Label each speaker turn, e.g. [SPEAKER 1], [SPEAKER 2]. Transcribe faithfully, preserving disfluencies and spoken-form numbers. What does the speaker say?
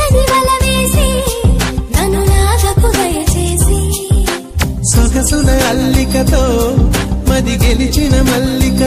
[SPEAKER 1] వెచ్చని వల వేసి నన్ను నాగకు దయచేసి
[SPEAKER 2] సొగసుల అల్లికతో మది గెలిచిన మల్లిక